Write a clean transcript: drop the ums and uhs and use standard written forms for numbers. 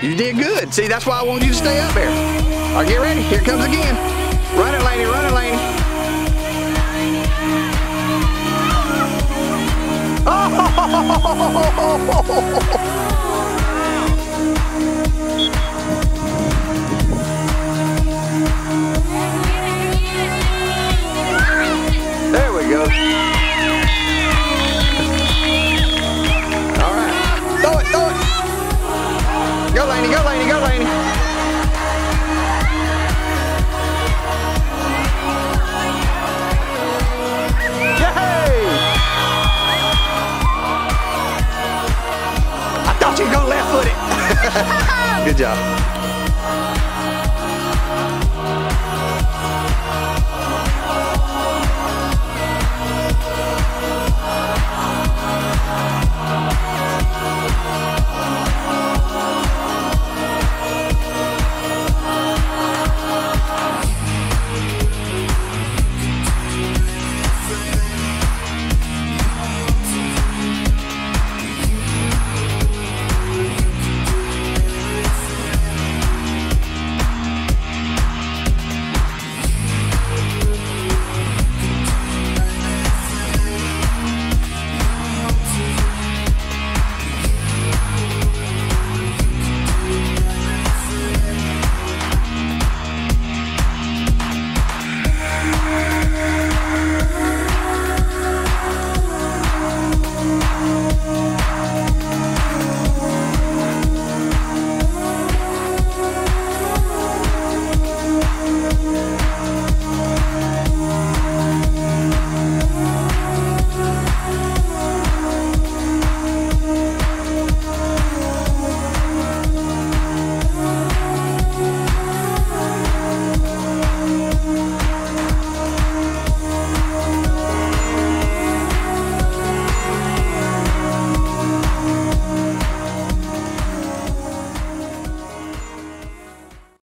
You did good. See, that's why I want you to stay up there. All right, get ready. Here it comes again. Run it, Lanie. Run it, Lanie. Oh! There we go. All right. Throw it, throw it. Go, Lanie, go, Lanie, go, Lanie. Yay! I thought you were going to left foot it. Good job.